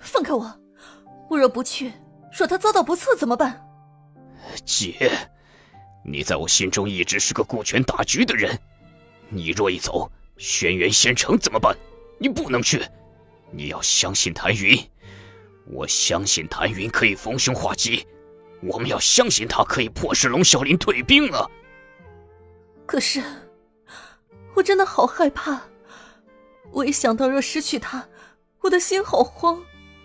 放开我！我若不去，若他遭到不测怎么办？ 姐，你在我心中一直是个顾全大局的人，你若一走，轩辕仙城怎么办？你不能去，你要相信谭云。我相信谭云可以逢凶化吉，我们要相信他可以迫使龙啸林退兵啊！ 可是，我真的好害怕，我一想到若失去他，我的心好慌。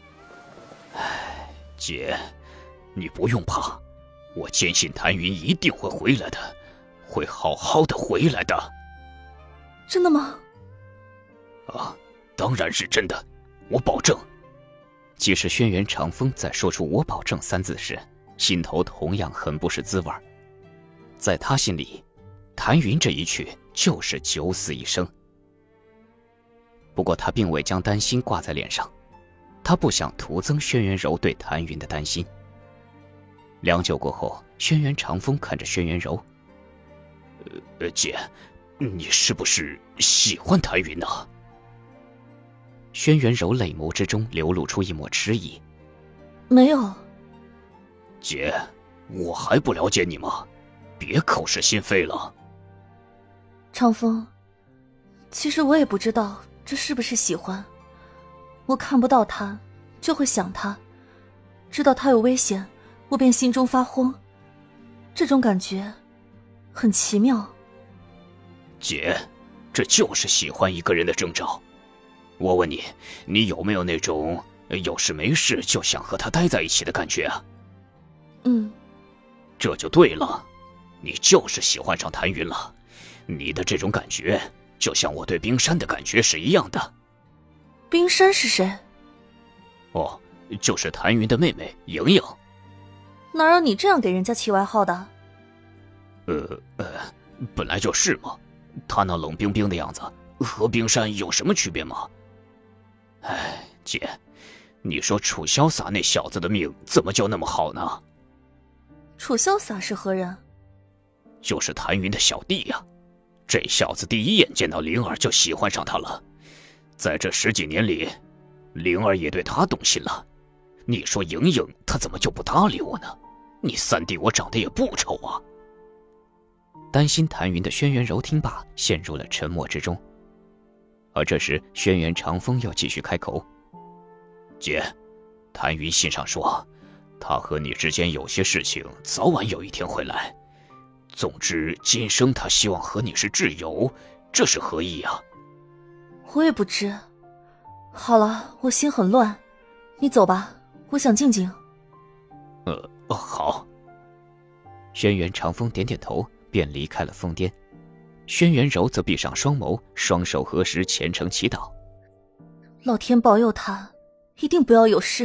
姐，你不用怕，我坚信谭云一定会回来的，会好好的回来的。 真的吗？ 啊，当然是真的，我保证。即使轩辕长风在说出我保证三字时，心头同样很不是滋味。在他心里，谭云这一去就是九死一生。不过他并未将担心挂在脸上，他不想徒增轩辕柔对谭云的担心。良久过后，轩辕长风看着轩辕柔，姐，你是不是喜欢谭云呢？轩辕柔泪眸之中流露出一抹迟疑。 没有。 姐，我还不了解你吗？别口是心非了。 长风，其实我也不知道这是不是喜欢。我看不到他，就会想他，知道他有危险，我便心中发慌。这种感觉很奇妙。 姐，这就是喜欢一个人的征兆。我问你，你有没有那种有事没事就想和他待在一起的感觉啊？这就对了，你就是喜欢上谭云了。你的这种感觉就像我对冰山的感觉是一样的。 冰山是谁？ 哦，就是谭云的妹妹莹莹。 哪有你这样给人家起外号的？ 本来就是嘛。她那冷冰冰的样子和冰山有什么区别吗？哎，姐，你说楚潇洒那小子的命怎么就那么好呢？ 楚潇洒是何人？ 就是谭云的小弟呀。这小子第一眼见到灵儿就喜欢上他了，在这10几年里，灵儿也对他动心了。你说莹莹她怎么就不搭理我呢？你三弟我长得也不丑啊。担心谭云的轩辕柔听罢，陷入了沉默之中。而这时，轩辕长风又继续开口：“姐，谭云信上说，他和你之间有些事情，早晚有一天会来。总之，今生他希望和你是挚友，这是何意啊？” 我也不知。好了，我心很乱，你走吧，我想静静。 好。轩辕长风点点头，便离开了疯癫。轩辕柔则闭上双眸，双手合十，虔诚祈祷：“ 老天保佑他，一定不要有事。”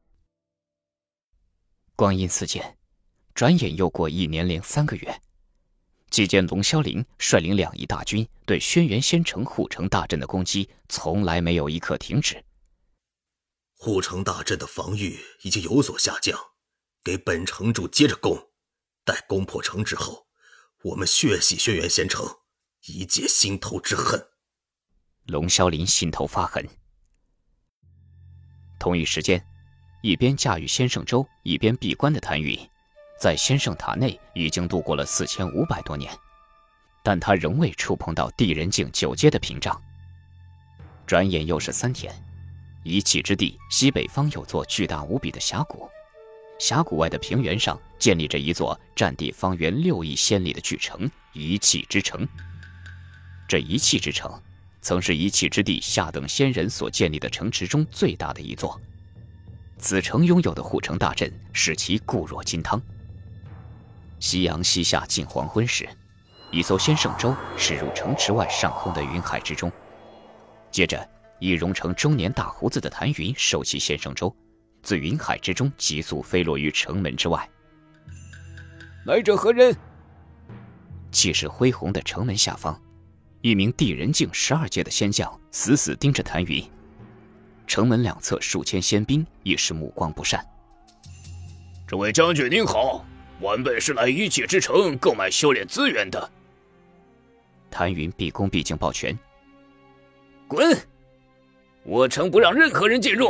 光阴似箭，转眼又过1年零3个月。期间，龙啸林率领2翼大军对轩辕仙城护城大阵的攻击，从来没有一刻停止。 护城大阵的防御已经有所下降，给本城主接着攻。待攻破城之后，我们血洗轩辕仙城，以解心头之恨。 龙啸林心头发狠。同一时间，一边驾驭仙圣舟，一边闭关的谭云，在仙圣塔内已经度过了4500多年，但他仍未触碰到地人境9阶的屏障。转眼又是3天，一气之地西北方有座巨大无比的峡谷，峡谷外的平原上建立着一座占地方圆6亿仙里的巨城——一气之城。这一气之城曾是一气之地下等仙人所建立的城池中最大的一座。此城拥有的护城大阵使其固若金汤。夕阳西下近黄昏时，一艘仙圣舟驶入城池外上空的云海之中。接着，已融成中年大胡子的谭云收起仙圣舟，自云海之中急速飞落于城门之外。 来者何人？ 气势恢宏的城门下方，一名地人境12阶的仙将死死盯着谭云。城门两侧数千仙兵亦是目光不善。 这位将军您好，晚辈是来一气之城购买修炼资源的。 谭云毕恭毕敬抱拳。 滚！我城不让任何人进入，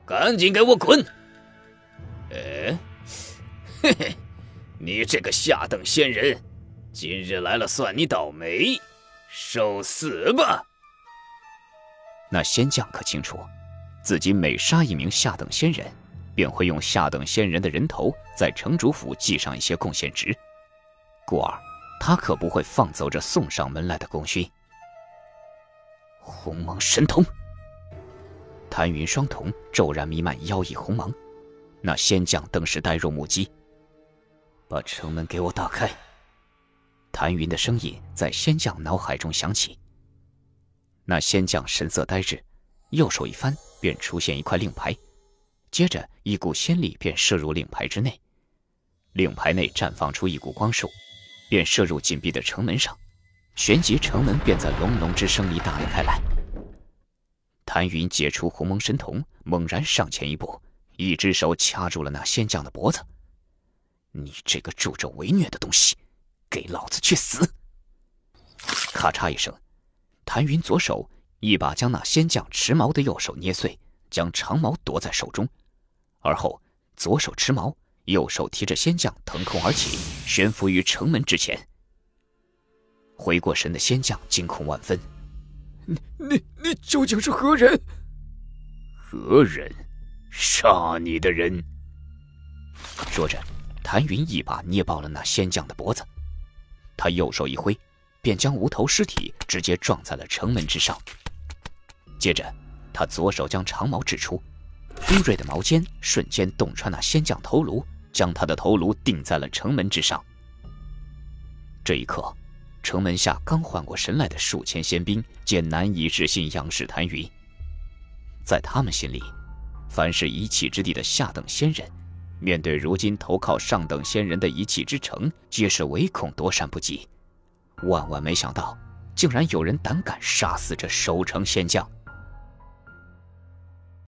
赶紧给我滚！嘿嘿，你这个下等仙人，今日来了算你倒霉，受死吧！ 那仙将可清楚，自己每杀一名下等仙人，便会用下等仙人的人头在城主府记上一些贡献值，故而他可不会放走这送上门来的功勋。鸿蒙神瞳，谭云双瞳骤然弥漫妖异红芒，那仙将登时呆若木鸡。把城门给我打开！谭云的声音在仙将脑海中响起。那仙将神色呆滞，右手一翻，便出现一块令牌，接着一股仙力便射入令牌之内，令牌内绽放出一股光束，便射入紧闭的城门上，旋即城门便在隆隆之声里打了开来。谭云解除鸿蒙神瞳，猛然上前一步，一只手掐住了那仙将的脖子。你这个助纣为虐的东西，给老子去死！咔嚓一声，谭云左手一把将那仙将持矛的右手捏碎，将长矛夺在手中，而后左手持矛，右手提着仙将腾空而起，悬浮于城门之前。回过神的仙将惊恐万分： 你究竟是何人？ 何人？杀你的人！ 说着，谭云一把捏爆了那仙将的脖子，他右手一挥，便将无头尸体直接撞在了城门之上。接着他左手将长矛掷出，锋锐的矛尖瞬间洞穿那仙将头颅，将他的头颅钉在了城门之上。这一刻，城门下刚缓过神来的数千仙兵皆难以置信仰视谭云。在他们心里，凡是一气之地的下等仙人，面对如今投靠上等仙人的一气之城，皆是唯恐躲闪不及。万万没想到，竟然有人胆敢杀死这守城仙将。